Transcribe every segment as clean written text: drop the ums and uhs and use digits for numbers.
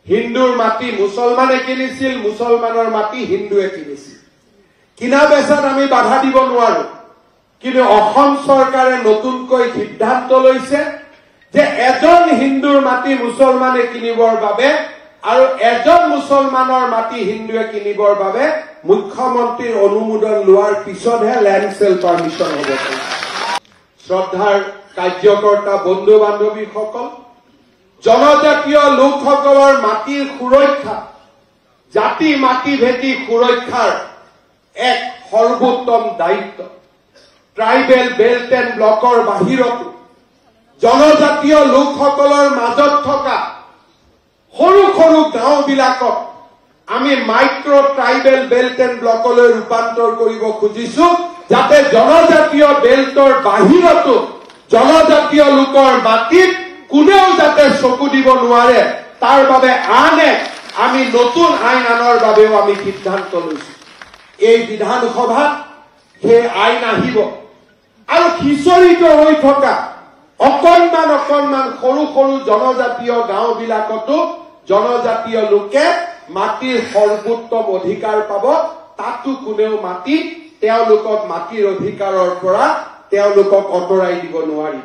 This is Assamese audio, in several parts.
হিন্দুৰ মাটি মুছলমানে কিনিছিল, মুছলমানৰ মাটি হিন্দুৱে কিনিছিল। কিনা বেচাত আমি বাধা দিব নোৱাৰো, কিন্তু অসম চৰকাৰে নতুনকৈ সিদ্ধান্ত লৈছে যে এজন হিন্দুৰ মাটি মুছলমানে কিনিবৰ বাবে আৰু এজন মুছলমানৰ মাটি হিন্দুৱে কিনিবৰ বাবে মুখ্যমন্ত্ৰীৰ অনুমোদন লোৱাৰ পিছতহে ল্যান্ড সেল পাৰমিশন হ'ব। শ্ৰদ্ধাৰ কাৰ্যকৰ্তা বন্ধু বান্ধৱীসকল, জনজাতীয় লোকসকলৰ মাটিৰ সুৰক্ষা, জাতি মাটি ভেটি সুৰক্ষাৰ এক সৰ্বোত্তম দায়িত্ব। ট্ৰাইবেল বেল্ট এণ্ড ব্লকৰ বাহিৰতো জনজাতীয় লোকসকলৰ মাজত থকা সৰু সৰু গাঁওবিলাকক আমি মাইক্ৰ ট্ৰাইবেল বেল্ট এণ্ড ব্লকলৈ ৰূপান্তৰ কৰিব খুজিছো, যাতে জনজাতীয় বেল্টৰ বাহিৰতো জনজাতীয় লোকৰ মাটিত কোনেও যাতে চকু দিব নোৱাৰে, তাৰ বাবে আন এক আমি নতুন আইন আনাৰ বাবেও আমি সিদ্ধান্ত লৈছো। এই বিধানসভাত সেই আইন আহিব আৰু খিচৰিত হৈ থকা অকণমান অকণমান সৰু সৰু জনজাতীয় গাঁওবিলাকতো জনজাতীয় লোকে মাটিৰ সৰ্বোত্তম অধিকাৰ পাব। তাতো কোনেও তেওঁলোকক মাটিৰ অধিকাৰৰ পৰা তেওঁলোকক অঁতৰাই দিব নোৱাৰিব।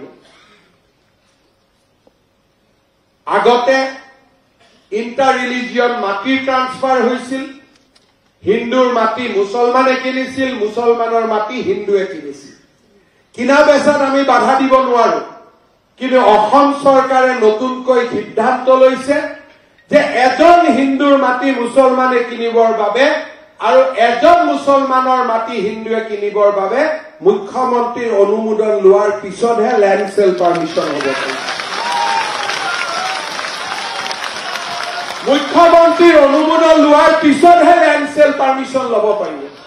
আগতে ইণ্টাৰ ৰিলিজিয়ন মাটিৰ ট্ৰান্সফাৰ হৈছিল, হিন্দুৰ মাটি মুছলমানে কিনিছিল, মুছলমানৰ মাটি হিন্দুৱে কিনিছিল। কিনা বেচাত আমি বাধা দিব নোৱাৰো, কিন্তু অসম চৰকাৰে নতুনকৈ সিদ্ধান্ত লৈছে যে এজন হিন্দুৰ মাটি মুছলমানে কিনিবৰ বাবে আৰু এজন মুছলমানৰ মাটি হিন্দুৱে কিনিবৰ বাবে মুখ্যমন্ত্ৰীৰ অনুমোদন লোৱাৰ পিছতহে ল্যান্ড সেল পাৰমিশন হ'ব। মুখ্যমন্ত্ৰীৰ অনুমোদন লোৱাৰ পিছতহে ল্যান্ড সেল পাৰমিশন ল'ব পাৰিব।